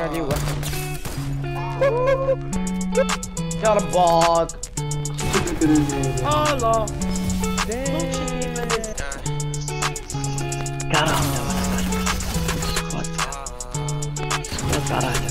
عليه واحد. يا رباك الله كرهنا ولا كرهنا.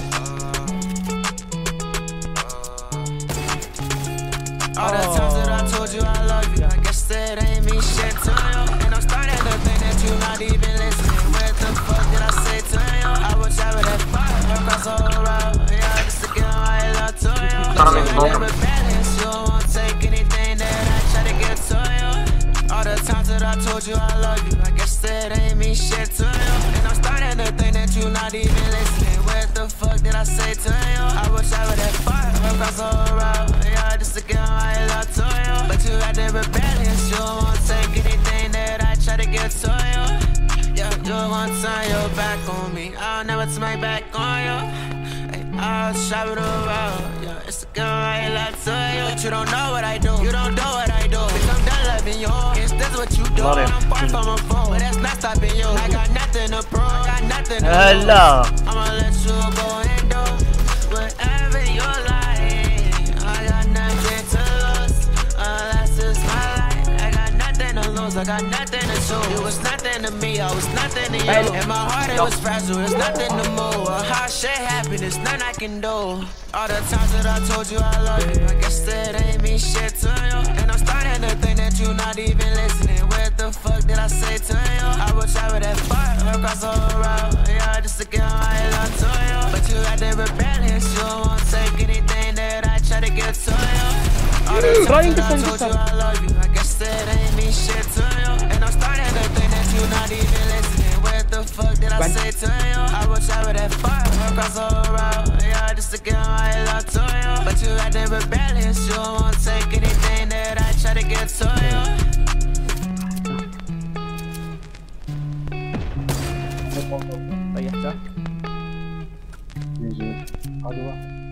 All the times that I told you I love you, I guess that ain't mean shit to you. And I'm starting to think that you not even listening. What the fuck did I say to you? I wish I would have fought across the whole road. Yeah, just to give my love to you. But you never balance, you won't take anything that I try to get to you. All the times that I told you I love you, I guess that ain't mean shit to you. And I'm starting to think that you not even listening. What the fuck did I say to you? I wish I would have fought across the whole road. Yeah, just to give my love to you. But you got the rebellious, you won't take anything that I try to get to you. Yeah, you won't turn your back on me, I'll never turn my back on you. Hey, I'll travel the road, yeah, it's to give my love to you. But you don't know what I do, you don't know what I do. Bitch, I'm done loving you, yes, that's what you do. I'm far from a phone, but that's not stopping you. I got nothing to prove, I got nothing to lose. I'ma let you go and do whatever you like. I got nothing to lose, unless it's my life. I got nothing to lose, I got nothing to show. You was nothing to me, I was nothing to you. And my heart, it was fragile, it's nothing to move. How shit happened, there's nothing I can do. All the times that I told you I love you, I guess that ain't mean shit to you. And I'm starting to think that you not even listening. What the fuck did I say to you? I wish I would have fought across the whole road. Yeah, just to give my love to you. But you got the rebellious, you won't take anything that I try to get to you. All the times that I told you I love you, I guess that ain't mean shit to you. And I'm starting to think that you not even listening. What the fuck did I say to you? I wish I would have fought across the whole road. Yeah, just to give my love to you. But you got the rebellious, you won't take anything that I try to get to you. طيب صح؟ هذا واحد